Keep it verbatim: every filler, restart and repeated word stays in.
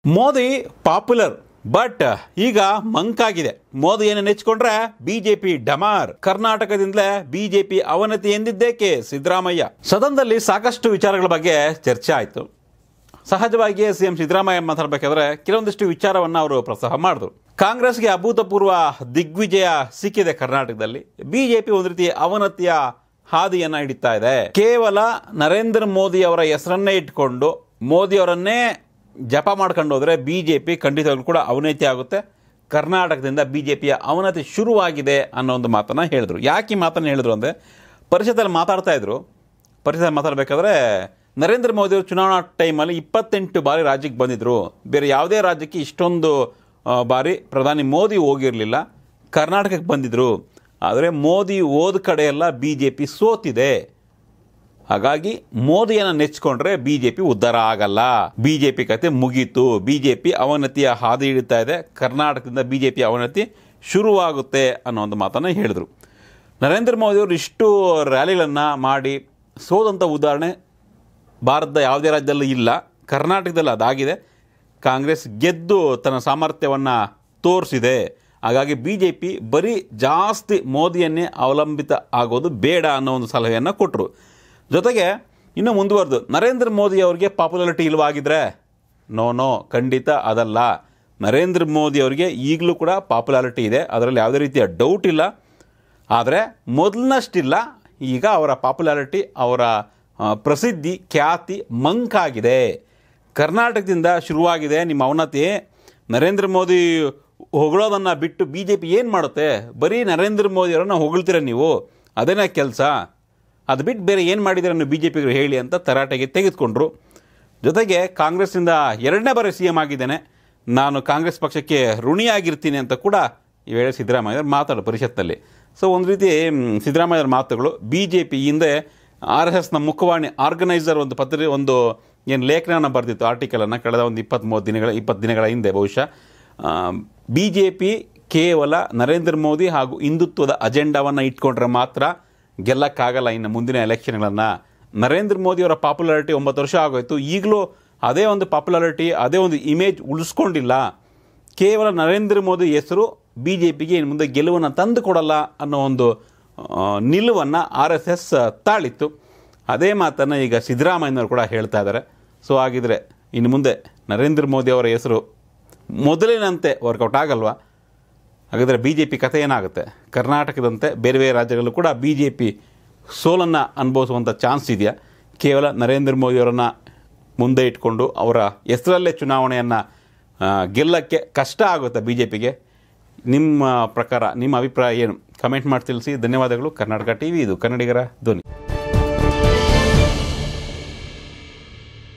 Modi popular but ಈಗ ಮಂಕಾಗಿದೆ. ಮೋದಿ ಏನು ನೆಚ್ಚಿಕೊಂಡ್ರೆ BJP ಡಮಾರ್. ಕರ್ನಾಟಕದಿಂದಲೇ BJP ಅವನತಿ ಎಂದಿದ್ದೇಕೆ ಸಿದ್ದರಾಮಯ್ಯ. ಸದನದಲ್ಲಿ ಸಾಕಷ್ಟು ವಿಚಾರಗಳ ಬಗ್ಗೆ ಚರ್ಚೆ ಆಯಿತು. ಸಹಜವಾಗಿ ಸಿಎಂ ಸಿದ್ದರಾಮಯ್ಯ ಮಾತಾಡಬೇಕಾದ್ರೆ ಕೆಲವೊಂದಿಷ್ಟು ವಿಚಾರವನ್ನು ಅವರು ಪ್ರಸ್ತಾಪ ಮಾಡಿದ್ರು. ಕಾಂಗ್ರೆಸ್ಗೆ ಅಭೂತಪೂರ್ವ ದಿಗ್ವಿಜಯ ಸಿಕ್ಕಿದೆ ಕರ್ನಾಟಕದಲ್ಲಿ. ಬಿಜೆಪಿ ಒಂದು ರೀತಿ ಅವನತಿಯ ಹಾದಿಯನ್ನು ಹಿಡಿತಾ ಇದೆ. ಕೇವಲ ನರೇಂದ್ರ ಮೋದಿ ಅವರ ಹೆಸರನ್ನೇ ಇಟ್ಕೊಂಡು ಮೋದಿ ಅವರನ್ನೇ ಜಪ ಮಾಡ್ಕೊಂಡು ಹೋದರೆ ಬಿಜೆಪಿ ಖಂಡಿತವಾಗ್ಲೂ ಕೂಡ ಅವನತಿ ಆಗುತ್ತೆ. ಕರ್ನಾಟಕದಿಂದ ಬಿಜೆಪಿಯ ಅವನತಿ ಶುರುವಾಗಿದೆ ಅನ್ನೋ ಒಂದು ಮಾತನ್ನು ಹೇಳಿದ್ರು. ಯಾಕೆ ಈ ಮಾತನ್ನು ಹೇಳಿದ್ರು ಅಂದರೆ, ಪರಿಷತ್ತಲ್ಲಿ ಮಾತಾಡ್ತಾ ಇದ್ರು. ಪರಿಷತ್ತಲ್ಲಿ ಮಾತಾಡಬೇಕಾದ್ರೆ ನರೇಂದ್ರ ಮೋದಿ ಅವರು ಚುನಾವಣಾ ಟೈಮಲ್ಲಿ ಇಪ್ಪತ್ತೆಂಟು ಬಾರಿ ರಾಜ್ಯಕ್ಕೆ ಬಂದಿದ್ದರು. ಬೇರೆ ಯಾವುದೇ ರಾಜ್ಯಕ್ಕೆ ಇಷ್ಟೊಂದು ಬಾರಿ ಪ್ರಧಾನಿ ಮೋದಿ ಹೋಗಿರಲಿಲ್ಲ. ಕರ್ನಾಟಕಕ್ಕೆ ಬಂದಿದ್ದರು. ಆದರೆ ಮೋದಿ ಹೋದ ಕಡೆಯೆಲ್ಲ ಬಿ ಜೆ ಪಿ ಸೋತಿದೆ. ಹಾಗಾಗಿ ಮೋದಿಯನ್ನು ನೆಚ್ಚಿಕೊಂಡ್ರೆ ಬಿ ಜೆ ಪಿ ಉದ್ಧಾರ ಆಗಲ್ಲ. ಬಿ ಜೆ ಪಿ ಕತೆ ಮುಗೀತು. ಬಿ ಜೆ ಪಿ ಅವನತಿಯ ಹಾದಿ ಹಿಡಿತಾ ಇದೆ. ಕರ್ನಾಟಕದಿಂದ ಬಿ ಜೆ ಪಿ ಅವನತಿ ಶುರುವಾಗುತ್ತೆ ಅನ್ನೋ ಒಂದು ಮಾತನ್ನು ಹೇಳಿದರು. ನರೇಂದ್ರ ಮೋದಿಯವರು ಇಷ್ಟು ರ್ಯಾಲಿಗಳನ್ನು ಮಾಡಿ ಸೋದಂಥ ಉದಾಹರಣೆ ಭಾರತದ ಯಾವುದೇ ರಾಜ್ಯದಲ್ಲೂ ಇಲ್ಲ. ಕರ್ನಾಟಕದಲ್ಲಿ ಅದಾಗಿದೆ. ಕಾಂಗ್ರೆಸ್ ಗೆದ್ದು ತನ್ನ ಸಾಮರ್ಥ್ಯವನ್ನು ತೋರಿಸಿದೆ. ಹಾಗಾಗಿ ಬಿ ಜೆ ಪಿ ಬರೀ ಜಾಸ್ತಿ ಮೋದಿಯನ್ನೇ ಅವಲಂಬಿತ ಆಗೋದು ಬೇಡ ಅನ್ನೋ ಒಂದು ಸಲಹೆಯನ್ನು ಕೊಟ್ಟರು. ಜೊತೆಗೆ ಇನ್ನೂ ಮುಂದುವರೆದು ನರೇಂದ್ರ ಮೋದಿ ಅವರಿಗೆ ಪಾಪ್ಯುಲಾರಿಟಿ ಇಲ್ಲವಾಗಿದ್ದರೆ ನೋ ನೋ ಖಂಡಿತ ಅದಲ್ಲ. ನರೇಂದ್ರ ಮೋದಿ ಅವರಿಗೆ ಈಗಲೂ ಕೂಡ ಪಾಪ್ಯುಲಾರಿಟಿ ಇದೆ. ಅದರಲ್ಲಿ ಯಾವುದೇ ರೀತಿಯ ಡೌಟ್ ಇಲ್ಲ. ಆದರೆ ಮೊದಲಿನಷ್ಟಿಲ್ಲ. ಈಗ ಅವರ ಪಾಪ್ಯುಲಾರಿಟಿ, ಅವರ ಪ್ರಸಿದ್ಧಿ, ಖ್ಯಾತಿ ಮಂಕಾಗಿದೆ. ಕರ್ನಾಟಕದಿಂದ ಶುರುವಾಗಿದೆ ನಿಮ್ಮ ಅವನತಿ. ನರೇಂದ್ರ ಮೋದಿ ಹೊಗಳೋದನ್ನು ಬಿಟ್ಟು ಬಿ ಜೆ ಪಿ ಏನು ಮಾಡುತ್ತೆ? ಬರೀ ನರೇಂದ್ರ ಮೋದಿಯವರನ್ನು ಹೊಗಳ್ತೀರ ನೀವು, ಅದೇನೇ ಕೆಲಸ. ಅದು ಬಿಟ್ಟು ಬೇರೆ ಏನು ಮಾಡಿದ್ದೀರ ನೀವು ಬಿ ಜೆ ಪಿಗೆ ಹೇಳಿ ಅಂತ ತರಾಟೆಗೆ ತೆಗೆದುಕೊಂಡ್ರು. ಜೊತೆಗೆ ಕಾಂಗ್ರೆಸ್ಸಿಂದ ಎರಡನೇ ಬಾರಿ ಸಿ ಎಂ ಆಗಿದ್ದೇನೆ, ನಾನು ಕಾಂಗ್ರೆಸ್ ಪಕ್ಷಕ್ಕೆ ಋಣಿಯಾಗಿರ್ತೀನಿ ಅಂತ ಕೂಡ ಈ ವೇಳೆ ಸಿದ್ದರಾಮಯ್ಯವ್ರು ಮಾತಾಡೋ ಪರಿಷತ್ನಲ್ಲಿ. ಸೊ ಒಂದು ರೀತಿ ಸಿದ್ದರಾಮಯ್ಯವ್ರ ಮಾತುಗಳು ಬಿ ಜೆ ಪಿ ಹಿಂದೆ ಆರ್ ಎಸ್ ಎಸ್ನ ಮುಖವಾಣಿ ಆರ್ಗನೈಸರ್ ಒಂದು ಪತ್ರಿ ಒಂದು ಏನು ಲೇಖನವನ್ನು ಬರೆದಿತ್ತು, ಆರ್ಟಿಕಲನ್ನು ಕಳೆದ ಒಂದು ಇಪ್ಪತ್ತ್ಮೂರು ದಿನಗಳ ಇಪ್ಪತ್ತು ದಿನಗಳ ಹಿಂದೆ ಬಹುಶಃ. ಬಿ ಜೆ ಪಿ ಕೇವಲ ನರೇಂದ್ರ ಮೋದಿ ಹಾಗೂ ಹಿಂದುತ್ವದ ಅಜೆಂಡಾವನ್ನು ಇಟ್ಕೊಂಡ್ರೆ ಮಾತ್ರ ಗೆಲ್ಲಕ್ಕಾಗಲ್ಲ ಇನ್ನು ಮುಂದಿನ ಎಲೆಕ್ಷನ್ಗಳನ್ನು. ನರೇಂದ್ರ ಮೋದಿಯವರ ಪಾಪ್ಯುಲಾರಿಟಿ ಒಂಬತ್ತು ವರ್ಷ ಆಗೋಯ್ತು. ಈಗಲೂ ಅದೇ ಒಂದು ಪಾಪ್ಯುಲಾರಿಟಿ, ಅದೇ ಒಂದು ಇಮೇಜ್ ಉಳಿಸ್ಕೊಂಡಿಲ್ಲ. ಕೇವಲ ನರೇಂದ್ರ ಮೋದಿ ಹೆಸರು ಬಿ ಜೆ ಪಿಗೆ ಇನ್ನು ಮುಂದೆ ಗೆಲುವನ್ನು ತಂದು ಕೊಡಲ್ಲ ಅನ್ನೋ ಒಂದು ನಿಲುವನ್ನು ಆರ್ ಎಸ್ ಎಸ್ ತಾಳಿತ್ತು. ಅದೇ ಮಾತನ್ನು ಈಗ ಸಿದ್ದರಾಮಯ್ಯನವರು ಕೂಡ ಹೇಳ್ತಾ ಇದ್ದಾರೆ. ಸೊ ಹಾಗಿದ್ರೆ ಇನ್ನು ಮುಂದೆ ನರೇಂದ್ರ ಮೋದಿ ಅವರ ಹೆಸರು ಮೊದಲಿನಂತೆ ವರ್ಕೌಟ್ ಆಗಲ್ವಾ? ಹಾಗಾದರೆ ಬಿ ಜೆ ಪಿ ಕಥೆ ಏನಾಗುತ್ತೆ? ಕರ್ನಾಟಕದಂತೆ ಬೇರೆ ಬೇರೆ ರಾಜ್ಯಗಳಲ್ಲೂ ಕೂಡ ಬಿ ಜೆ ಪಿ ಸೋಲನ್ನು ಅನುಭವಿಸುವಂಥ ಚಾನ್ಸ್ ಇದೆಯಾ? ಕೇವಲ ನರೇಂದ್ರ ಮೋದಿಯವರನ್ನು ಮುಂದೆ ಇಟ್ಕೊಂಡು ಅವರ ಹೆಸರಲ್ಲೇ ಚುನಾವಣೆಯನ್ನು ಗೆಲ್ಲಕ್ಕೆ ಕಷ್ಟ ಆಗುತ್ತೆ ಬಿ ಜೆ ಪಿಗೆ? ನಿಮ್ಮ ಪ್ರಕಾರ, ನಿಮ್ಮ ಅಭಿಪ್ರಾಯ ಏನು? ಕಮೆಂಟ್ ಮಾಡಿ ತಿಳಿಸಿ. ಧನ್ಯವಾದಗಳು. ಕರ್ನಾಟಕ ಟಿ ವಿ, ಇದು ಕನ್ನಡಿಗರ ಧ್ವನಿ.